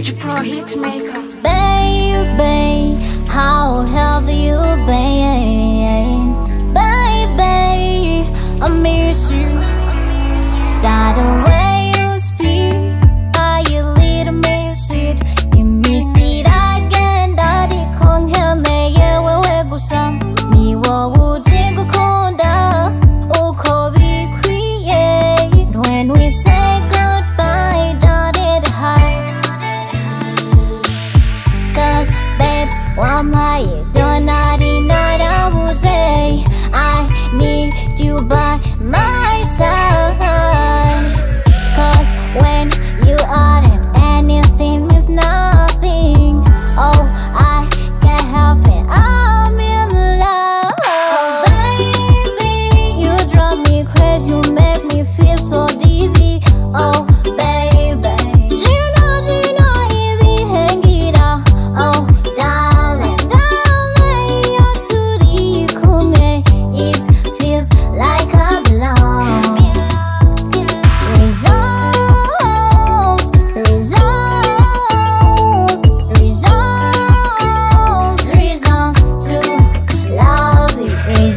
DJ Pro Hitmaker. Baby, how have you been? Baby, I miss you. That the way you speak, I a little miss it. You miss it again. That it can't help me. Yeah, we go some. Me wo jingle konda. Oh, Kobe create. When we say goodbye, that it hurt. Cause babe, one my if you're not enough, I would say I need you by my side. Cause when you aren't, anything means nothing. Oh, I can't help it, I'm in love. Oh, baby, you drive me crazy, you make me feel so dizzy. Oh, baby, do you know if we hang it out? Oh, darling, you're too deep, it feels like I belong. Reasons to love you.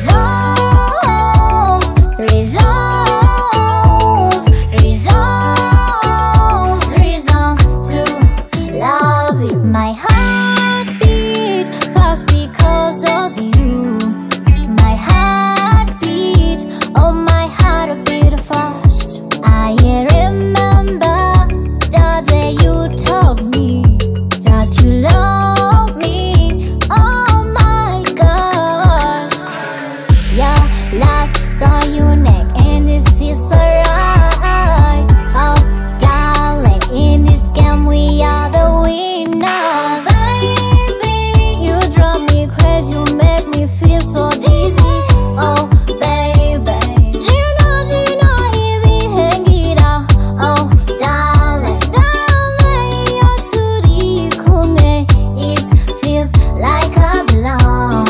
Reasons to love you. My heart beat fast because of you. My heart beat, oh my heart beat fast. I remember the day you told me that you love me. Oh my gosh, your love so unique and this feels so right. Oh darling, in this game we are the winners. Baby, you drive me crazy, you make me feel so dizzy. Oh baby, do you know if we hang it out? Oh darling, you're too deep, it feels like I belong.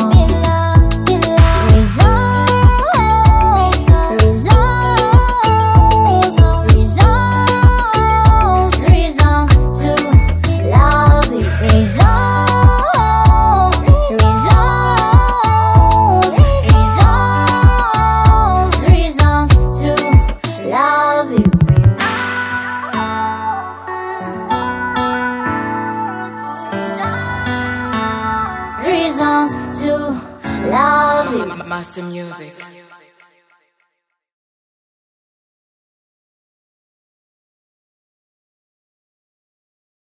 Reasons to love you. Reasons to love you. Reasons to love you. Master Music.